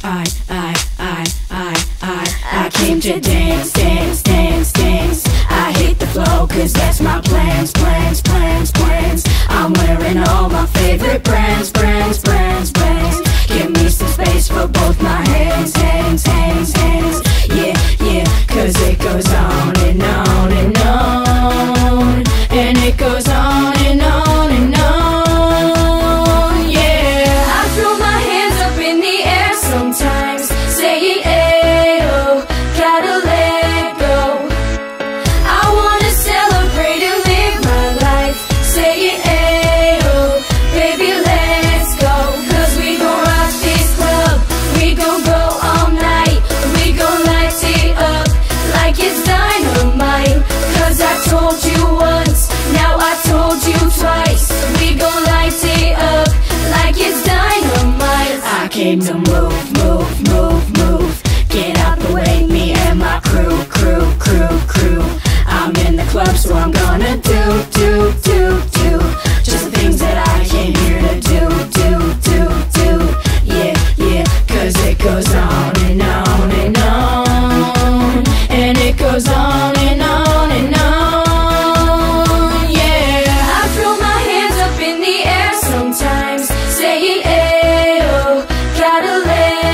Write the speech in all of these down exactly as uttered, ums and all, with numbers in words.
I, I, I, I, I, I came to dance, dance, dance, dance. I hit the flow cause that's my plans, plans, plans, plans. I'm wearing all my favorite brands, brands, brands, brands. Give me some space for both my hands, hands, hands, hands. Yeah, yeah, cause it goes on and on and on. And it goes on and on and on. Yeah, I throw my hands up in the air sometimes, saying ayo, gotta let go. I wanna celebrate and live my life, saying ayo, baby let's go. Cause we gon' rock this club, we gon' go all night, we gon' light it up like it's dynamite. Cause I told you once, now I told you twice, we gon' light it up like it's dynamite. I came to move, move, move, move. Get out the way, me and my crew, crew, crew, crew. I'm in the club, so I'm gonna do, do, do, do just the things that I came here to do, do, do, do. Yeah, yeah, cause it goes on and on and on. And it goes on and on and on. Yeah, I throw my hands up in the air sometimes, saying ayo, gotta let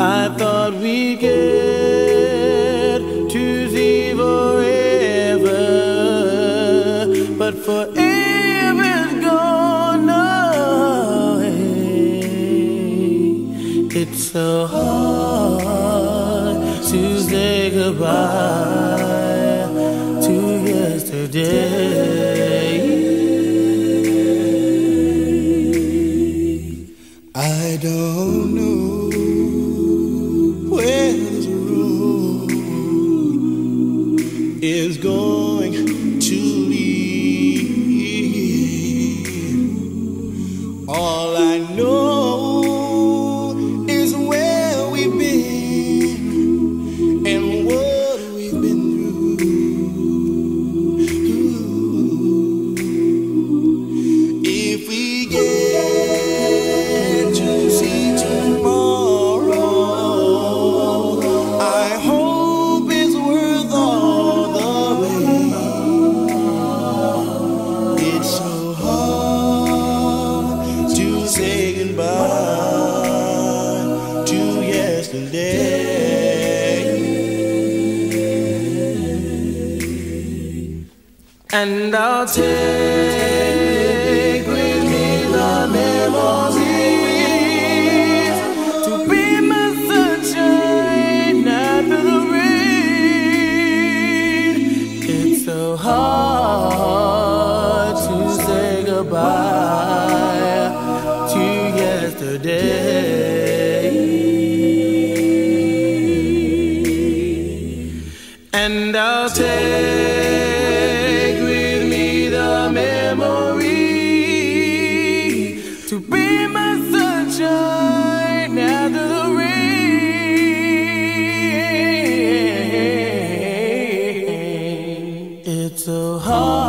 I thought we'd get to see forever, but forever's gone away. It's so hard to say goodbye to yesterday. I don't know where this road is going to lead. All I know is where we've been and what we've been through. If we get to see tomorrow, I hope it's worth all the pain. It's so hard to say goodbye to yesterday. And I'll take with me the memories to be my sunshine after the rain. It's so hard to say goodbye to yesterday. And I'll take with me the memory to be my sunshine after the rain. It's so hard